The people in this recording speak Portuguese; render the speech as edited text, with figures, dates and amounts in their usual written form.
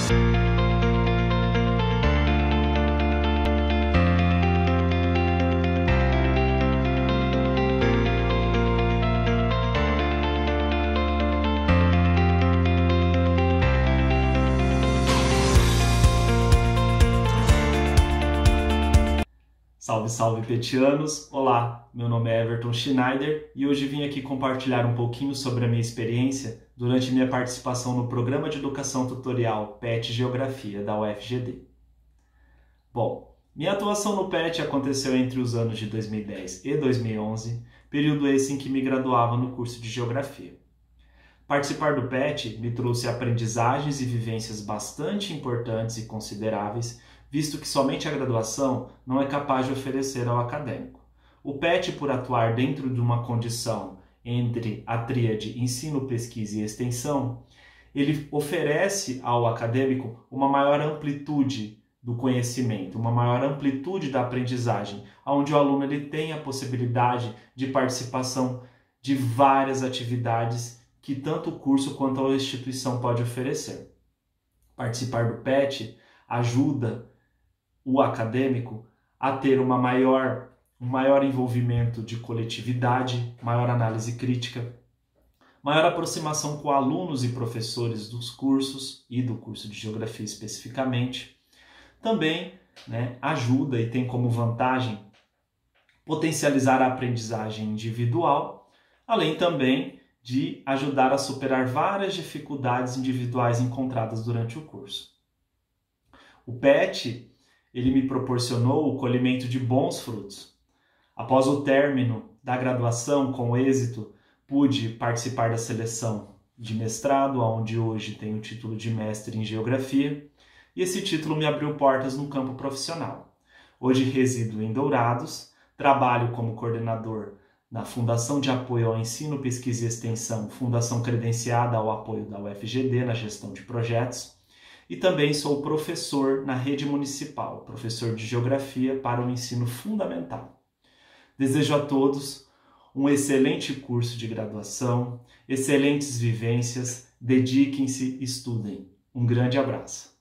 Salve, salve petianos! Olá, meu nome é Everton Schneider e hoje vim aqui compartilhar um pouquinho sobre a minha experiência durante minha participação no Programa de Educação Tutorial PET Geografia da UFGD. Bom, minha atuação no PET aconteceu entre os anos de 2010 e 2011, período esse em que me graduava no curso de Geografia. Participar do PET me trouxe aprendizagens e vivências bastante importantes e consideráveis, visto que somente a graduação não é capaz de oferecer ao acadêmico. O PET, por atuar dentro de uma condição entre a tríade ensino, pesquisa e extensão, ele oferece ao acadêmico uma maior amplitude do conhecimento, uma maior amplitude da aprendizagem, onde o aluno ele tem a possibilidade de participação de várias atividades que tanto o curso quanto a instituição pode oferecer. Participar do PET ajuda o acadêmico a ter um maior envolvimento de coletividade, maior análise crítica, maior aproximação com alunos e professores dos cursos e do curso de Geografia especificamente. Também ajuda e tem como vantagem potencializar a aprendizagem individual, além também de ajudar a superar várias dificuldades individuais encontradas durante o curso. O PET ele me proporcionou o colhimento de bons frutos. Após o término da graduação com êxito, pude participar da seleção de mestrado, onde hoje tenho o título de mestre em Geografia, e esse título me abriu portas no campo profissional. Hoje resido em Dourados, trabalho como coordenador na Fundação de Apoio ao Ensino, Pesquisa e Extensão, fundação credenciada ao apoio da UFGD na gestão de projetos, e também sou professor na rede municipal, professor de Geografia para o ensino fundamental. Desejo a todos um excelente curso de graduação, excelentes vivências, dediquem-se, estudem. Um grande abraço.